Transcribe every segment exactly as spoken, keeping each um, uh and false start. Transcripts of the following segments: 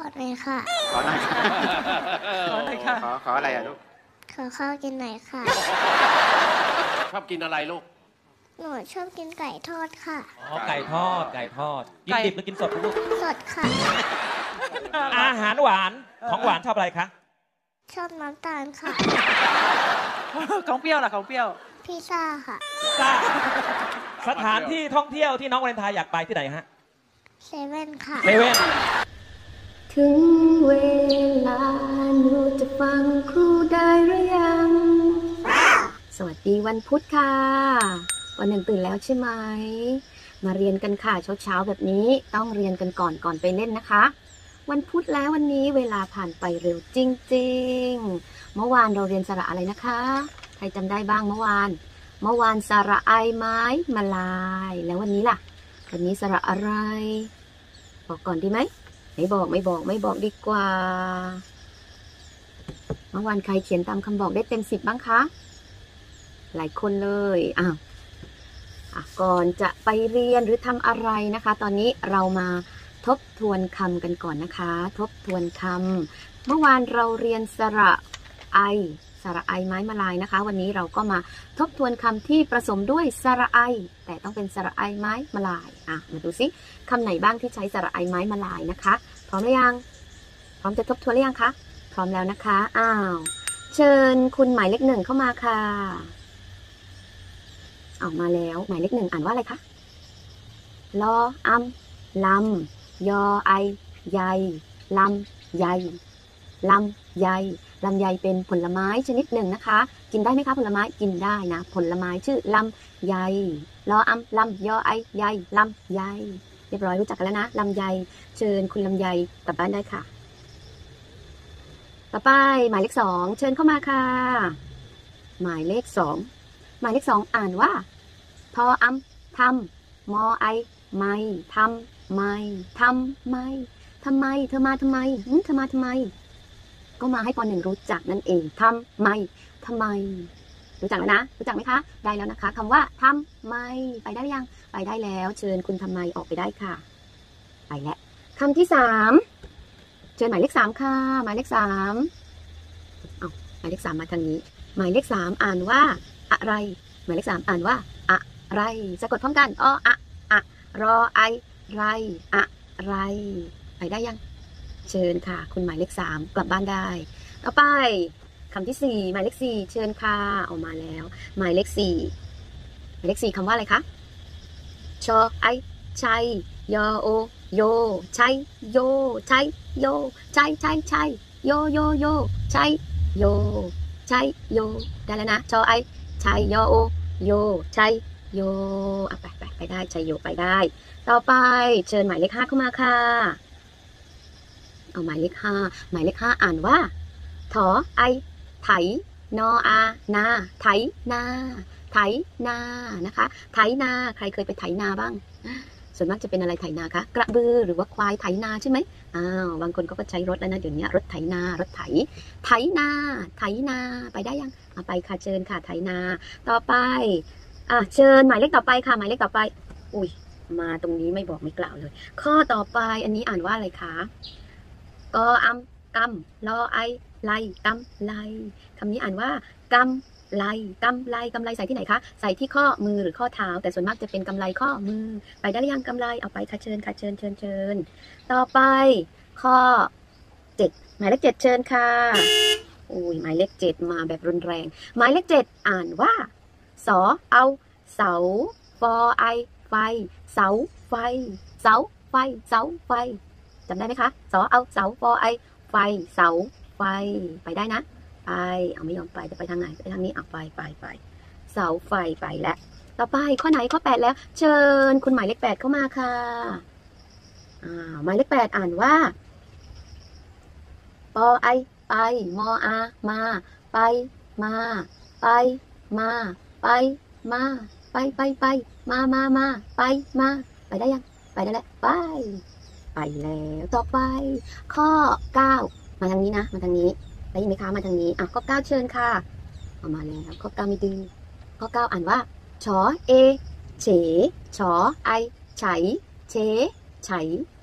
หน่อยค่ะขอหน่อยค่ะขอหน่อยค่ะขอขออะไรอะลูกขอข้าวกินหน่อยค่ะชอบกินอะไรลูกหนูชอบกินไก่ทอดค่ะอ๋อไก่ทอดไก่ทอดกินดิบหรือกินสดลูกสดค่ะอาหารหวานของหวานชอบอะไรคะชอบน้ำตาลค่ะของเปรี้ยวล่ะของเปรี้ยวพิซซ่าค่ะซ่าสถานที่ท่องเที่ยวที่น้องวาเลนไทน์อยากไปที่ไหนฮะเซเว่นค่ะเซเว่นถึงเวลาหนูจะฟังครูได้หรือยังสวัสดีวันพุธค่ะวันหนึ่งตื่นแล้วใช่ไหมมาเรียนกันค่ะเช้าๆแบบนี้ต้องเรียนกันก่อนก่อนไปเล่นนะคะวันพุธแล้ววันนี้เวลาผ่านไปเร็วจริงๆเมื่อวานเราเรียนสระอะไรนะคะใครจำได้บ้างเมื่อวานเมื่อวานสระไอไม้มาลายแล้ววันนี้ล่ะวันนี้สระอะไรบอกก่อนดีไหมไม่บอกไม่บอกไม่บอกดีกว่าเมื่อวานใครเขียนตามคำบอกได้เต็มสิบบ้างคะหลายคนเลยอ้าวก่อนจะไปเรียนหรือทำอะไรนะคะตอนนี้เรามาทบทวนคำกันก่อนนะคะทบทวนคำเมื่อวานเราเรียนสระไอสระไอไม้มาลายนะคะวันนี้เราก็มาทบทวนคำที่ผสมด้วยสระไอแต่ต้องเป็นสระไอไม้มาลายอ่ะมาดูซิคำไหนบ้างที่ใช้สระไอไม้มาลายนะคะพร้อมหรือยังพร้อมจะทบทวนหรือยังคะพร้อมแล้วนะคะอ้าวเชิญคุณหมายเลขหนึ่งเข้ามาค่ะออกมาแล้วหมายเลขหนึ่งอ่านว่าอะไรคะลออัมลำยอไอใยลำใยลำใยลำไยเป็นผลไม้ชนิดหนึ่งนะคะกินได้ไหมคะผลไม้กินได้นะผลไม้ชื่อลำไยลออัมลำยอไอใยลำไยเรียบร้อยรู้จักกันแล้วนะลำไยเชิญคุณลำไยกลับบ้านได้ค่ะต่อไปหมายเลขสองเชิญเข้ามาค่ะหมายเลขสองหมายเลขสองอ่านว่าทออัมทำมอไอไม่ทำไม่ทำไม่ทำไมเธอมาทำไมเธอมาทำไมก็มาให้ปหนึ่งรู้จักนั่นเองทำไมทำไมรู้จักแล้วนะรู้จักไหมคะได้แล้วนะคะคำว่าทำไมไปได้ยังไปได้แล้วเชิญคุณทำไมออกไปได้ค่ะไปแล้วคำที่สามเชิญหมายเลขสามค่ะหมายเลขสามเอาหมายเลขสามมาทางนี้หมายเลขสามอ่านว่าอะไรหมายเลขสามอ่านว่าอะไรสะกดพร้อมกันอ้ออะอะรอไอไรอะไรไปได้ยังเชิญค่ะคุณหมายเลขสามกลับบ้านได้ต่อไปคำที่สี่หมายเลขสี่เชิญค่ะออกมาแล้วหมายเลขสี่หมายเลขสี่คำว่าอะไรคะชอไอชัยยอโอโยชัยโยชัยโยชัยชัยชัยโยโยโยชัยโยชัยโยได้แล้วนะชอไอชัยยอโอโยชัยโยไปไปไปได้ชัยโยไปได้ต่อไปเชิญหมายเลขห้าเข้ามาค่ะเอาหมายเลขห้าหมายเลขห้าอ่านว่าถอไอไถนออานาไถนาไถนานะคะไถนาใครเคยไปไถนาบ้างส่วนมากจะเป็นอะไรไถนาคะกระบือหรือว่าควายไถนาใช่ไหมอ้าวบางคนก็ใช้รถแล้วนะเดี๋ยวนี้รถไถนารถไถไถนาไถนาไปได้ยังเอาไปค่ะเชิญค่ะไถนาต่อไปอ่ะเชิญหมายเลขต่อไปค่ะหมายเลขต่อไปอุ้ยมาตรงนี้ไม่บอกไม่กล่าวเลยข้อต่อไปอันนี้อ่านว่าอะไรคะกออัมกำลอไอไลกำไลคำนี้อ่านว่ากำไลกำไลกำไลใส่ที่ไหนคะใส่ที่ข้อมือหรือข้อเท้าแต่ส่วนมากจะเป็นกำไลข้อมือไปได้หรือยังกำไลเอาไปค่ะเชิญค่ะเชิญเชิญเชิญต่อไปข้อเจ็ดหมายเลขเจ็ดเชิญค่ะอุ้ยหมายเลขเจ็ดมาแบบรุนแรงหมายเลขเจ็ดอ่านว่าสอเอาเสาฟอไอไฟเสาไฟเสาไฟเสาไฟจำได้ไหมคะสอเอาเสาฟอไอไฟเสาไฟไปได้นะไปเอาไม่ยอมไปจะไปทางไหนไปทางนี้เอาไปไปไปเสาไฟไปแล้วต่อไปข้อไหนข้อแปดแล้วเชิญคุณหมายเลขแปดเข้ามาค่ะอ่าหมายเลขแปดอ่านว่าปอไอไปมออามาไปมาไปมาไปมาไปไปไปมามามาไปมาไปได้ยังไปได้แล้วไปไปแล้วต่อไปข้อเก้ามาทางนี้นะมาทางนี้ได้ยินไหมคะมาทางนี้อ่ะข้อเก้าเชิญค่ะเอามาแล้วข้อเก้าไม่ดื้อข้อเก้าอ่านว่าชอเอเฉชอไอไฉเฉไฉ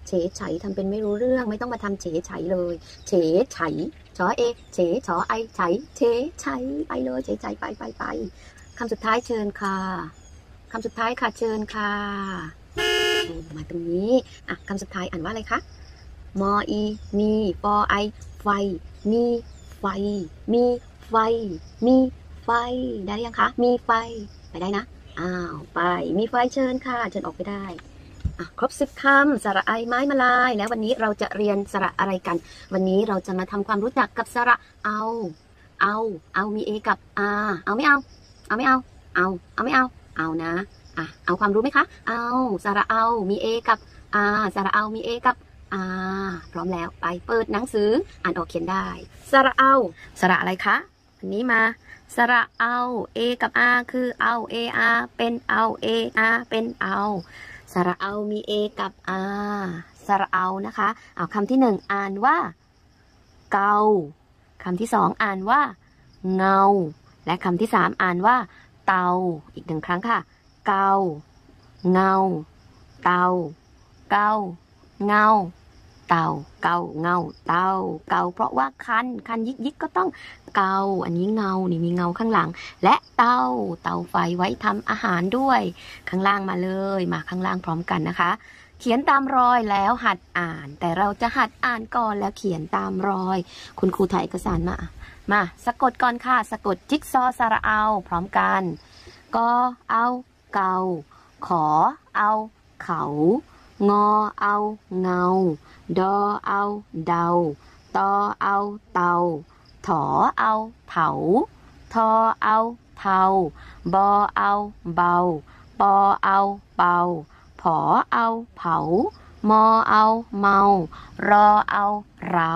เฉยไฉทำเป็นไม่รู้เรื่องไม่ต้องมาทำเฉยไฉเลยเฉยไฉชอเอเฉยชอไอไฉเฉยไฉไปเลยเฉยไฉไปไปไปคำสุดท้ายเชิญค่ะคำสุดท้ายค่ะเชิญค่ะมาตรงนี้อ่ะคำสุดท้ายอ่านว่าอะไรคะมออีมีปอไอไฟมีไฟมีไฟมีไฟได้ยังคะมีไฟไปได้นะอ้าวไปมีไฟเชิญค่ะเชิญออกไปได้อ่ะครบสิบคำสระไอไม้มาลายแล้ววันนี้เราจะเรียนสระอะไรกันวันนี้เราจะมาทำความรู้จักกับสระเอาเอาเอามีเอกับอาเอาไม่เอาเอาไม่เอาเอาเอาไม่เอาเอานะอ่ะเอาความรู้ไหมคะเอาสระเอามีเอกับอาสระเอามีเอกับอาพร้อมแล้วไปเปิดหนังสืออ่านออกเขียนได้สระเอาสระอะไรคะอันนี้มาสระเอา A กับ R คือเอา A R เป็นเอา A R เป็นเอาสระเอามี A กับ R สระเอานะคะเอาคำที่หนึ่งอ่านว่าเกาคำที่สองอ่านว่าเงาและคำที่สามอ่านว่าเตาอีกหนึ่งครั้งค่ะเกาเงาเตาเกาเงาเตาเกาเงาเตาเกาเพราะว่าคันคันยิกยิกก็ต้องเกาอันนี้เงานี่มีเงาข้างหลังและเตาเตาไฟไว้ทำอาหารด้วยข้างล่างมาเลยมาข้างล่างพร้อมกันนะคะเขียนตามรอยแล้วหัดอ่านแต่เราจะหัดอ่านก่อนแล้วเขียนตามรอยคุณครูถ่ายเอกสารมามาสะกดก่อนค่ะสะกดจิ๊กซอสระเอาพร้อมกันกอเอาเกาขอเอาเขางอเอาเงาดอเอาเดาตอเอาเตาถอเอาเถาทอเอาเทาบอเอาเบาปอเอาเป่าผอเอาเผามอเอาเมารอเอาเรา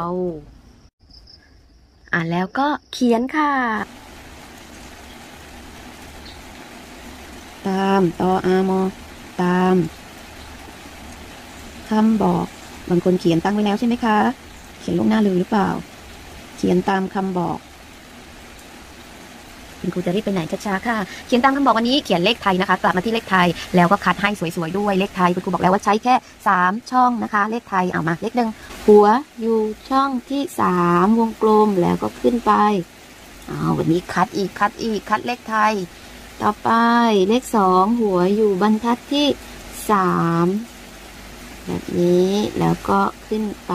อ่านแล้วก็เขียนค่ะตามตออามอตามคำบอกบางคนเขียนตั้งไว้แล้วใช่ไหมคะเขียนลงหน้าเลยหรือเปล่าเขียนตามคำบอกคุณครูจะรีบไปไหนช้าๆค่ะเขียนตามคำบอกวันนี้เขียนเลขไทยนะคะกลับมาที่เลขไทยแล้วก็คัดให้สวยๆด้วยเลขไทยคุณครูบอกแล้วว่าใช้แค่สามช่องนะคะเลขไทยเอามาเลขหนึ่งหัวอยู่ช่องที่สามวงกลมแล้วก็ขึ้นไปเอาวันนี้คัดอีกคัดอีกคัดเลขไทยต่อไปเลขสองหัวอยู่บรรทัดที่สามแบบนี้แล้วก็ขึ้นไป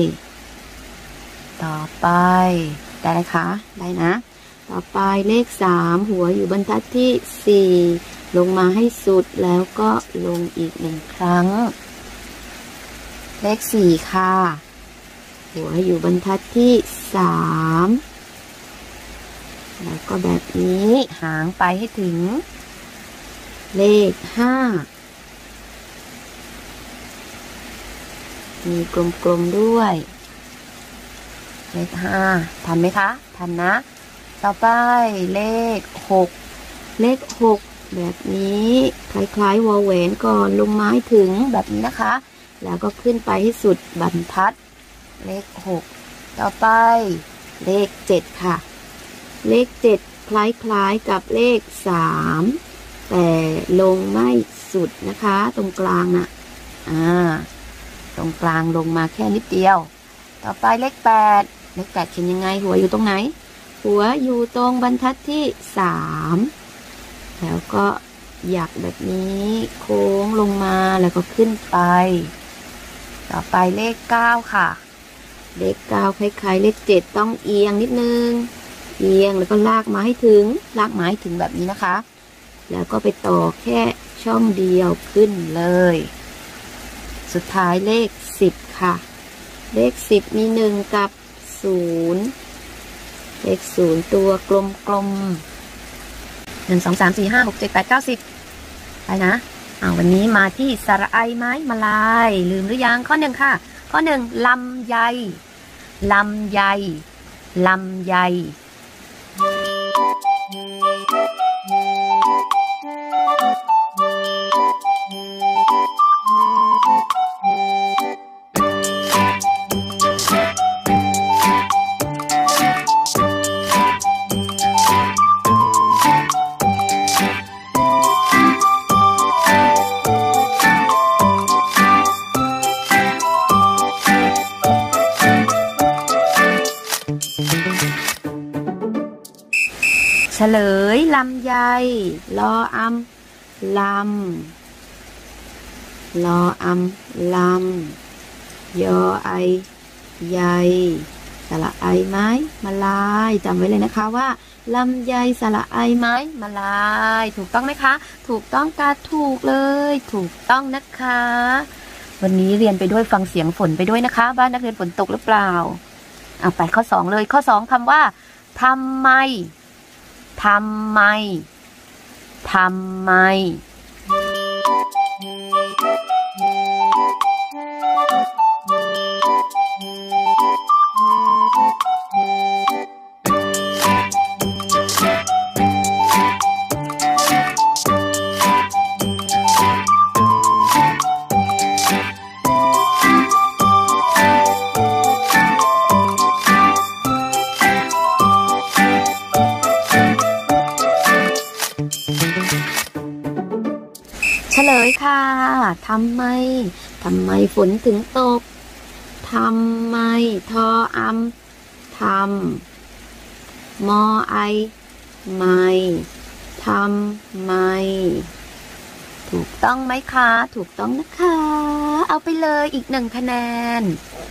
ต่อไปได้ไหมคะได้นะต่อไปเลขสามหัวอยู่บรรทัดที่สี่ลงมาให้สุดแล้วก็ลงอีกหนึ่งครั้งเลขสี่ค่ะหัวอยู่บรรทัดที่สามแล้วก็แบบนี้หางไปให้ถึงเลขห้ามีกลมๆด้วยเลขห้าทันไหมคะทันนะต่อไปเลขหกเลขหกแบบนี้คล้ายๆวอลแหวนก่อนลงไม้ถึงแบบนี้นะคะแล้วก็ขึ้นไปให้สุดบรรทัดเลขหกต่อไปเลขเจ็ดค่ะเลขเจ็ดคล้ายๆกับเลขสามแต่ลงไม่สุดนะคะตรงกลางน่ะอ่าตรงกลางลงมาแค่นิดเดียวต่อไปเลขแปดเลขแปดเขียนยังไงหัวอยู่ตรงไหนหัวอยู่ตรงบรรทัดที่สามแล้วก็หยักแบบนี้โค้งลงมาแล้วก็ขึ้นไปต่อไปเลขเก้าค่ะเลขเก้าคล้ายๆเลขเจ็ดต้องเอียงนิดนึงเอียงแล้วก็ลากมาให้ถึงลากมาให้ถึงแบบนี้นะคะแล้วก็ไปต่อแค่ช่องเดียวขึ้นเลยสุดท้ายเลขสิบค่ะเลขสิบมีหนึ่งกับศูนย์เลขศูนย์ตัวกลมๆหนึ่งสองสามสี่ห้าหกเจ็ดแปดเก้าสิบไปนะเอาวันนี้มาที่สระไอไม้มาลายลืมหรือยังข้อหนึ่งค่ะข้อหนึ่งลำไยลำไยลำไยลยลำไยลออำลำลออำลำยอไอใยสระไอไม้มาลายจำไว้เลยนะคะว่าลำไยสระไอไม้มาลายถูกต้องไหมคะถูกต้องกาถูกเลยถูกต้องนะคะวันนี้เรียนไปด้วยฟังเสียงฝนไปด้วยนะคะบ้านนักเรียนฝนตกหรือเปล่าเอาไปข้อสองเลยข้อสองคำว่าทำไมทำไมทำไมเฉลยค่ะทำไมทำไมฝนถึงตกทำไมทออำทำมอไอไม่ทำไมถูกต้องไหมคะถูกต้องนะคะเอาไปเลยอีกหนึ่งคะแนน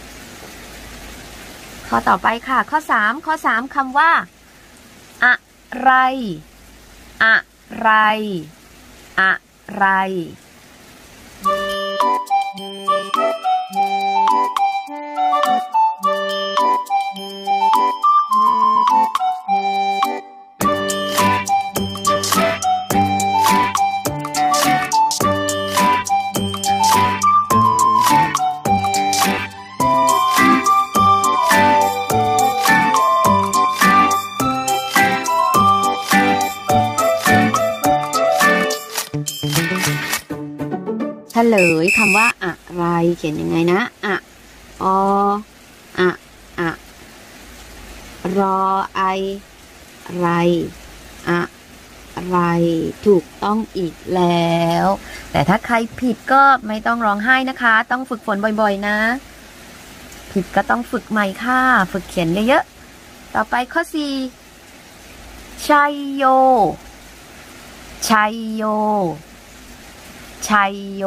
ข้อต่อไปค่ะข้อสามข้อสามคำว่าอะไรอะไรอะไรเฉลยคำว่าอะไรเขียนยังไงนะอะออะอะรอไอไรอะไรถูกต้องอีกแล้วแต่ถ้าใครผิดก็ไม่ต้องร้องไห้นะคะต้องฝึกฝนบ่อยๆนะผิดก็ต้องฝึกใหม่ค่ะฝึกเขียนเยอะๆต่อไปข้อสี่ชัยโยชัยโยชัยโย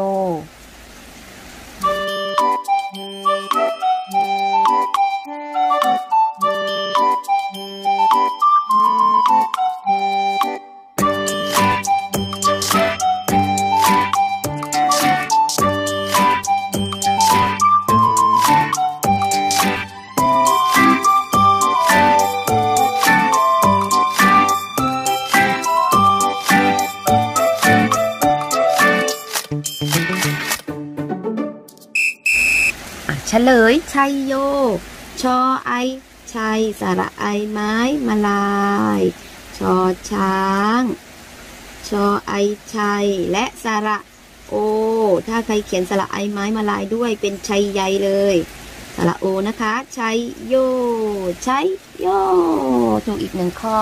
เฉลยชัยโยชอไอชัยสระไอไม้มาลายชอช้างชอไอชัยและสระโอถ้าใครเขียนสระไอไม้มาลายด้วยเป็นชัยใหญ่เลยสระโอนะคะชัยโยชัยโยถูกอีกหนึ่งข้อ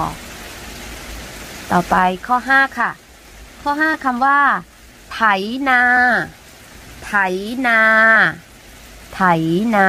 ต่อไปข้อห้าค่ะข้อห้าคำว่าไถนาไถนาไถนา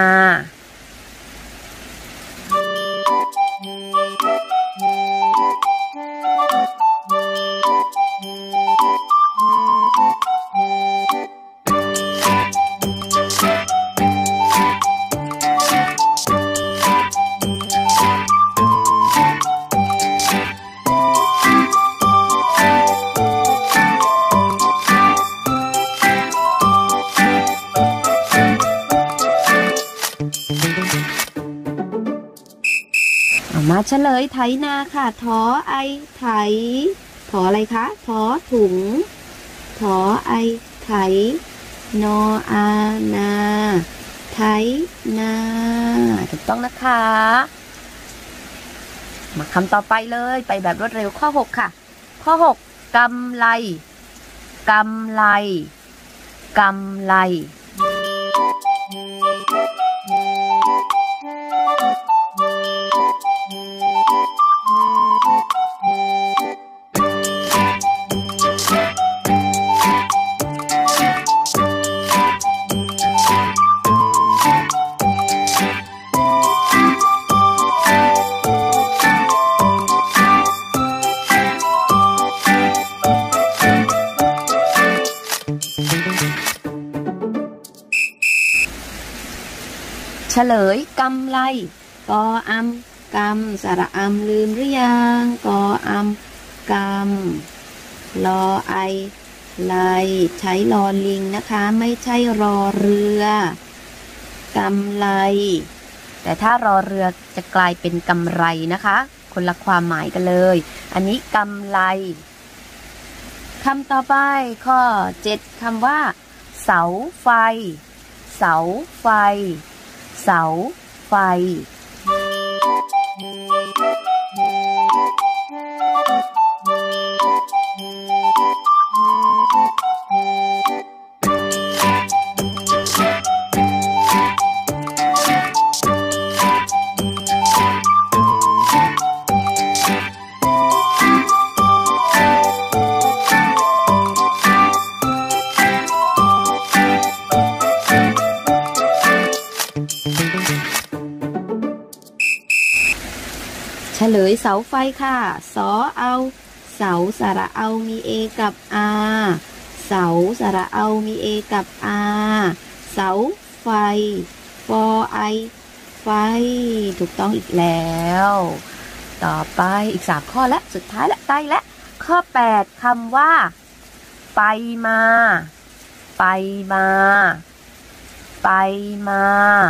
มาเฉลยไถนาค่ะถอไอไถถออะไรคะถอถุงถอไอไถนออานาไถนาถูกต้องนะคะมาคำต่อไปเลยไปแบบรวดเร็วข้อหกค่ะข้อหกกำไลกำไลกำไล เฉลยกำไรกออำกำสระอำลืมหรือยังกออำกำลอไอไลใช้ลอลิงนะคะไม่ใช่รอเรือกำไรแต่ถ้ารอเรือจะกลายเป็นกำไรนะคะคนละความหมายกันเลยอันนี้กำไรคำต่อไปข้อเจ็ดคำว่าเสาไฟเสาไฟเสาไฟเฉลยเสาไฟค่ะสอเอาเสาสระเอามีเอกับอาเสาสระเอามีเอกับอาเสาไฟฟอไอไฟถูกต้องอีกแล้วต่อไปอีกสามข้อและสุดท้ายและใกล้และข้อแปดคำว่าไปมาไปมาไปมา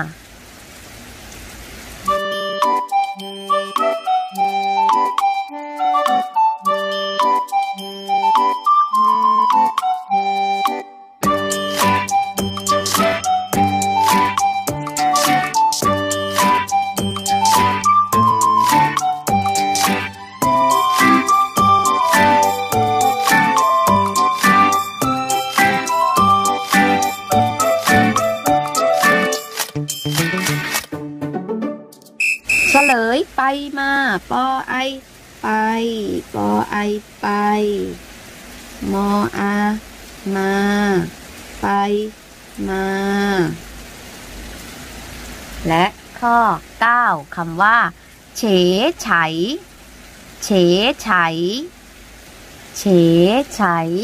เฉลยไปมาปอไอไปปอไอไปมออามาไปมาและข้อเก้าคำว่าเฉไฉเฉไฉเฉไฉ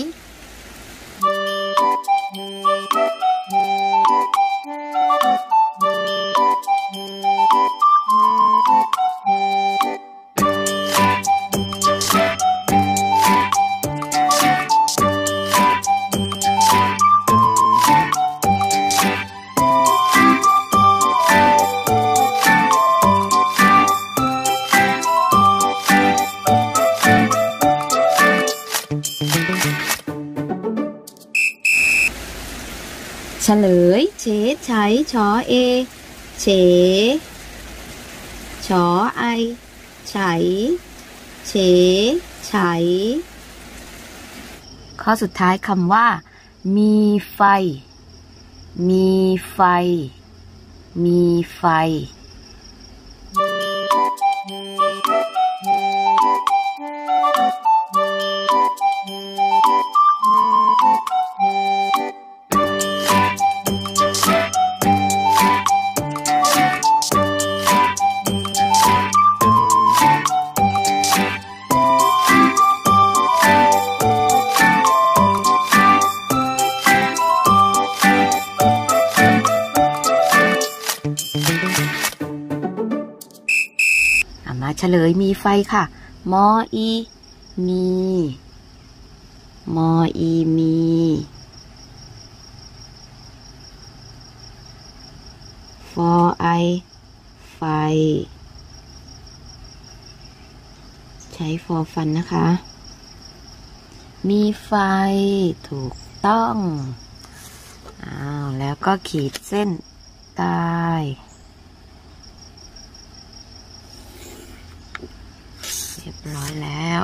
เฉลยเฉไฉชอเอเฉชอไอไฉเฉไฉข้อสุดท้ายคำว่ามีไฟมีไฟมีไฟมาเฉลยมีไฟค่ะมออีมีมออีมีฟอไอไฟใช้ฟอฟันนะคะมีไฟถูกต้องอ้าวแล้วก็ขีดเส้นใต้เรียบร้อยแล้ว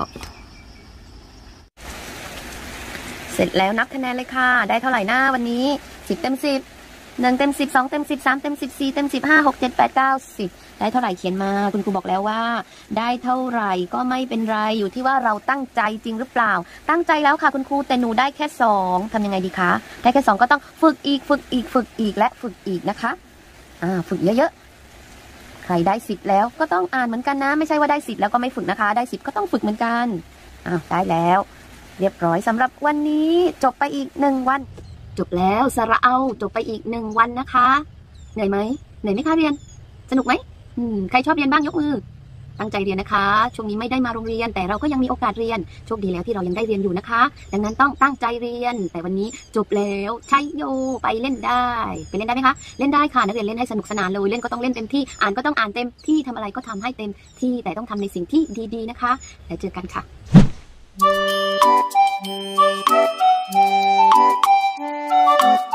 เสร็จแล้วนับคะแนนเลยค่ะได้เท่าไหร่หน้าวันนี้สิบเต็มสิบหนึ่งเต็มสิบสองเต็มสิบสามเต็มสิบสี่เต็มสิบห้าหกเจ็ดแปดเก้าสิบได้เท่าไหร่เขียนมาคุณครูบอกแล้วว่าได้เท่าไหร่ก็ไม่เป็นไรอยู่ที่ว่าเราตั้งใจจริงหรือเปล่าตั้งใจแล้วค่ะคุณครูแต่หนูได้แค่สองทำยังไงดีคะได้แค่สองก็ต้องฝึกอีกฝึกอีกฝึกอีกและฝึกอีกนะคะอ่าฝึกเยอะๆใครได้สิบแล้วก็ต้องอ่านเหมือนกันนะไม่ใช่ว่าได้สิบแล้วก็ไม่ฝึกนะคะได้สิบก็ต้องฝึกเหมือนกันอ้าวได้แล้วเรียบร้อยสำหรับวันนี้จบไปอีกหนึ่งวันจบแล้วสระเอาจบไปอีกหนึ่งวันนะคะเหนื่อยไหมเหนื่อยไหมคะเรียนสนุกไหมอืมใครชอบเรียนบ้างยกมือตั้งใจเรียนนะคะช่วงนี้ไม่ได้มาโรงเรียนแต่เราก็ยังมีโอกาสเรียนโชคดีแล้วที่เรายังได้เรียนอยู่นะคะดังนั้นต้องตั้งใจเรียนแต่วันนี้จบแล้วใช้โยไปเล่นได้ไปเล่นได้ไหมคะเล่นได้ค่ะนักเรียนเล่นให้สนุกสนานเลยเล่นก็ต้องเล่นเต็มที่อ่านก็ต้องอ่านเต็มที่ทำอะไรก็ทำให้เต็มที่แต่ต้องทำในสิ่งที่ดีๆนะคะแล้วเจอกันค่ะ